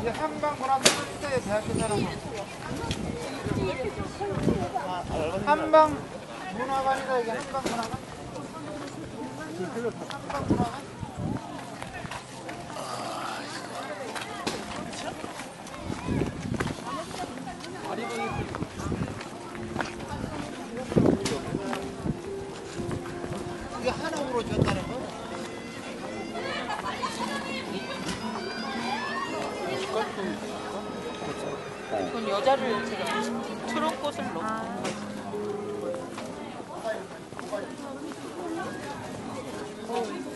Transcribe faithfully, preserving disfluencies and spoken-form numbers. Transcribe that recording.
이제 한방문화센터에 대학교 사람 한방문화관이다. 이게 한방문화관. 한방문화관. 이게 한옥으로 지었다는 거? 이건 여자를 트롯꽃을 넣고 아.